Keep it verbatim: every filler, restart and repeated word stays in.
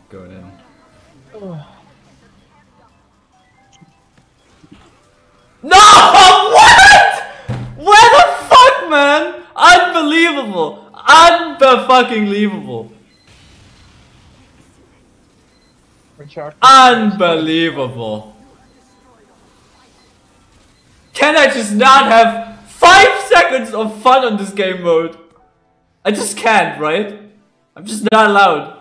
Going in. No! What? Where the fuck, man? Unbelievable! Unbe-fucking-believable! Unbelievable! Can I just not have five seconds of fun on this game mode? I just can't, right? I'm just not allowed.